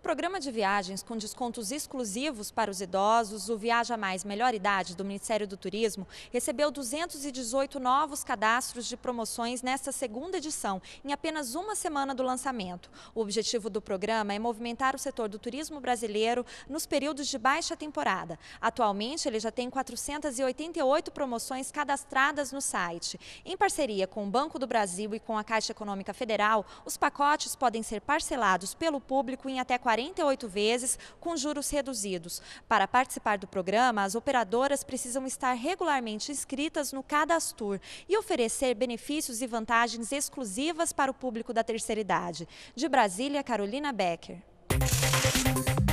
programa de viagens com descontos exclusivos para os idosos, o Viaja Mais Melhor Idade do Ministério do Turismo recebeu 218 novos cadastros de promoções nesta segunda edição, em apenas uma semana do lançamento. O objetivo do programa é movimentar o setor do turismo brasileiro nos períodos de baixa temporada. Atualmente, ele já tem 488 promoções cadastradas no site. Em parceria com o Banco do Brasil e com a Caixa Econômica Federal, os pacotes podem ser parcelados pelo público em até 48 vezes, com juros reduzidos. Para participar do programa, as operadoras precisam estar regularmente inscritas no Cadastur e oferecer benefícios e vantagens exclusivas para o público da terceira idade. De Brasília, Carolina Becker.